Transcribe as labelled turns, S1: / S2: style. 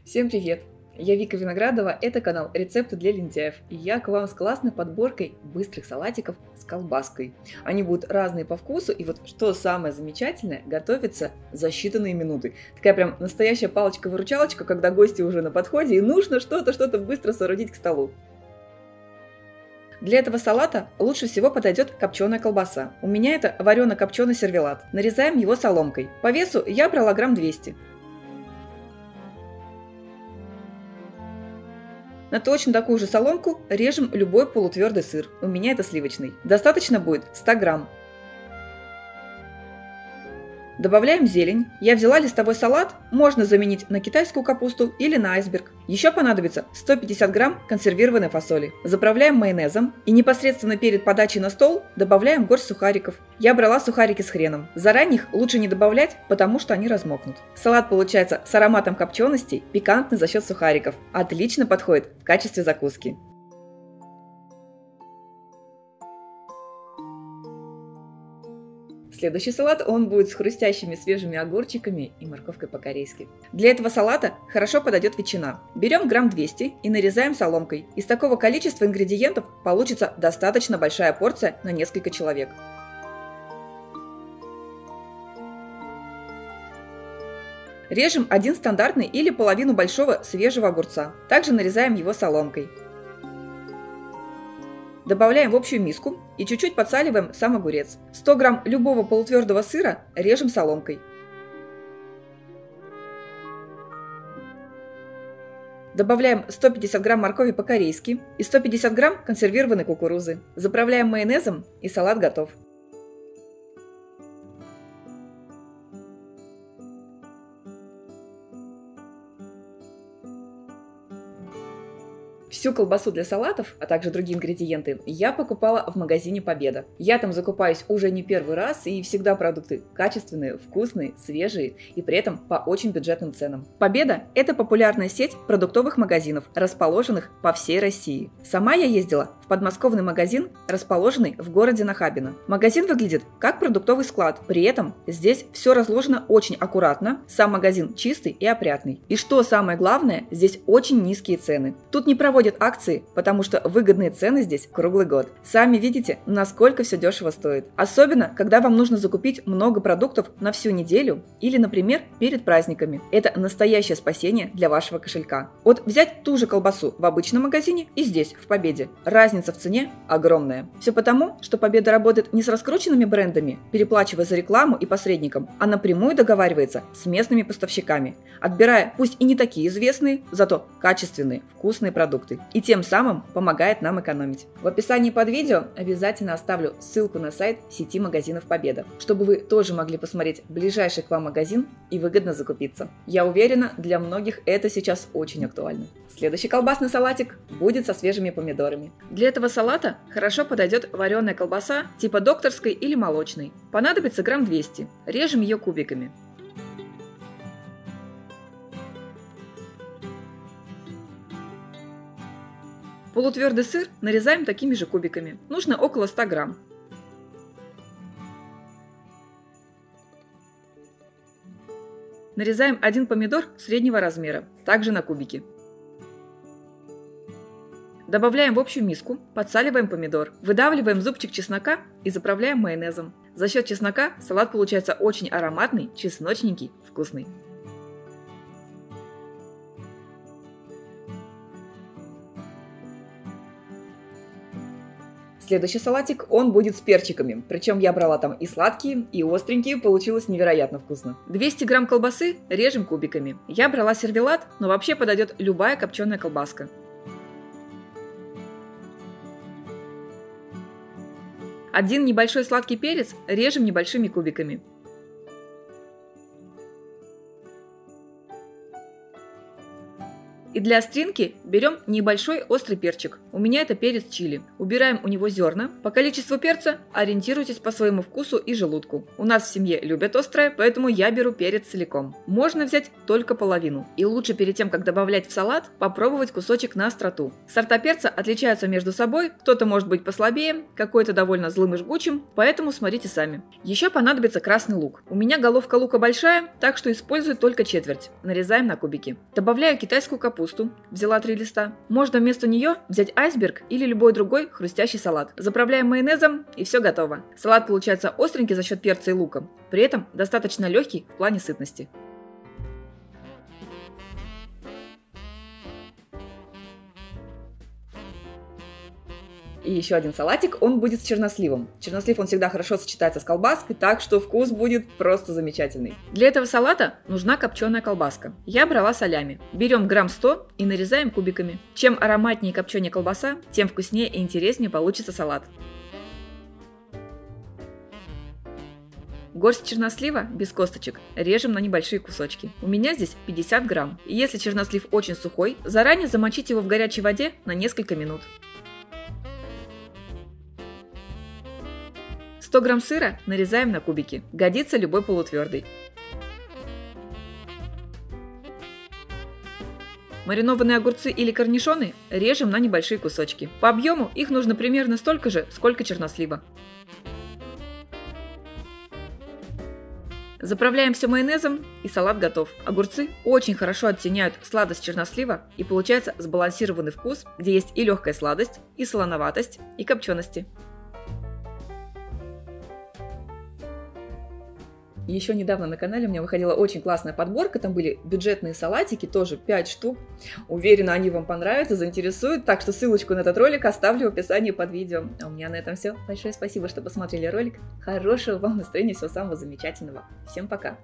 S1: Всем привет! Я Вика Виноградова, это канал «Рецепты для лентяев», и я к вам с классной подборкой быстрых салатиков с колбаской. Они будут разные по вкусу, и вот что самое замечательное, готовится за считанные минуты. Такая прям настоящая палочка-выручалочка, когда гости уже на подходе, и нужно что-то быстро соорудить к столу. Для этого салата лучше всего подойдет копченая колбаса. У меня это варено-копченый сервелат. Нарезаем его соломкой. По весу я брала грамм 200. На точно такую же соломку режем любой полутвердый сыр. У меня это сливочный. Достаточно будет 100 грамм. Добавляем зелень. Я взяла листовой салат, можно заменить на китайскую капусту или на айсберг. Еще понадобится 150 грамм консервированной фасоли. Заправляем майонезом и непосредственно перед подачей на стол добавляем горсть сухариков. Я брала сухарики с хреном. Заранее их лучше не добавлять, потому что они размокнут. Салат получается с ароматом копченостей, пикантный за счет сухариков. Отлично подходит в качестве закуски. Следующий салат, он будет с хрустящими свежими огурчиками и морковкой по-корейски. Для этого салата хорошо подойдет ветчина. Берем грамм 200 и нарезаем соломкой. Из такого количества ингредиентов получится достаточно большая порция на несколько человек. Режем один стандартный или половину большого свежего огурца. Также нарезаем его соломкой. Добавляем в общую миску и чуть-чуть подсаливаем сам огурец. 100 грамм любого полутвердого сыра режем соломкой. Добавляем 150 грамм моркови по-корейски и 150 грамм консервированной кукурузы. Заправляем майонезом и салат готов. Всю колбасу для салатов, а также другие ингредиенты, я покупала в магазине Победа. Я там закупаюсь уже не первый раз, и всегда продукты качественные, вкусные, свежие и при этом по очень бюджетным ценам. Победа – это популярная сеть продуктовых магазинов, расположенных по всей России. Сама я ездила в подмосковный магазин, расположенный в городе Нахабино. Магазин выглядит как продуктовый склад, при этом здесь все разложено очень аккуратно, сам магазин чистый и опрятный. И что самое главное, здесь очень низкие цены. Тут не проводят акции, потому что выгодные цены здесь круглый год. Сами видите, насколько все дешево стоит. Особенно, когда вам нужно закупить много продуктов на всю неделю или, например, перед праздниками. Это настоящее спасение для вашего кошелька. Вот взять ту же колбасу в обычном магазине и здесь, в Победе. Разница в цене огромная. Все потому, что Победа работает не с раскрученными брендами, переплачивая за рекламу и посредникам, а напрямую договаривается с местными поставщиками, отбирая пусть и не такие известные, зато качественные, вкусные продукты. И тем самым помогает нам экономить. В описании под видео обязательно оставлю ссылку на сайт сети магазинов Победа, чтобы вы тоже могли посмотреть ближайший к вам магазин и выгодно закупиться. Я уверена, для многих это сейчас очень актуально. Следующий колбасный салатик будет со свежими помидорами. Для этого салата хорошо подойдет вареная колбаса типа докторской или молочной. Понадобится грамм 200. Режем ее кубиками. Полутвердый сыр нарезаем такими же кубиками. Нужно около 100 грамм. Нарезаем один помидор среднего размера, также на кубики. Добавляем в общую миску, подсаливаем помидор, выдавливаем зубчик чеснока и заправляем майонезом. За счет чеснока салат получается очень ароматный, чесночненький, вкусный. Следующий салатик, он будет с перчиками. Причем я брала там и сладкие, и остренькие, получилось невероятно вкусно. 200 грамм колбасы режем кубиками. Я брала сервелат, но вообще подойдет любая копченая колбаска. Один небольшой сладкий перец режем небольшими кубиками. И для остринки берем небольшой острый перчик. У меня это перец чили. Убираем у него зерна. По количеству перца ориентируйтесь по своему вкусу и желудку. У нас в семье любят острое, поэтому я беру перец целиком. Можно взять только половину. И лучше перед тем, как добавлять в салат, попробовать кусочек на остроту. Сорта перца отличаются между собой. Кто-то может быть послабее, какой-то довольно злым и жгучим, поэтому смотрите сами. Еще понадобится красный лук. У меня головка лука большая, так что использую только четверть. Нарезаем на кубики. Добавляю китайскую капусту. Взяла 3 листа. Можно вместо нее взять айсберг или любой другой хрустящий салат. Заправляем майонезом и все готово. Салат получается остренький за счет перца и лука. При этом достаточно легкий в плане сытности. И еще один салатик, он будет с черносливом. Чернослив, он всегда хорошо сочетается с колбаской, так что вкус будет просто замечательный. Для этого салата нужна копченая колбаска. Я брала солями. Берем грамм 100 и нарезаем кубиками. Чем ароматнее и копченее колбаса, тем вкуснее и интереснее получится салат. Горсть чернослива без косточек режем на небольшие кусочки. У меня здесь 50 грамм. И если чернослив очень сухой, заранее замочите его в горячей воде на несколько минут. 100 грамм сыра нарезаем на кубики. Годится любой полутвердый. Маринованные огурцы или корнишоны режем на небольшие кусочки. По объему их нужно примерно столько же, сколько чернослива. Заправляем все майонезом и салат готов. Огурцы очень хорошо оттеняют сладость чернослива и получается сбалансированный вкус, где есть и легкая сладость, и солоноватость, и копчености. Еще недавно на канале у меня выходила очень классная подборка, там были бюджетные салатики, тоже 5 штук. Уверена, они вам понравятся, заинтересуют, так что ссылочку на этот ролик оставлю в описании под видео. А у меня на этом все. Большое спасибо, что посмотрели ролик. Хорошего вам настроения, всего самого замечательного. Всем пока!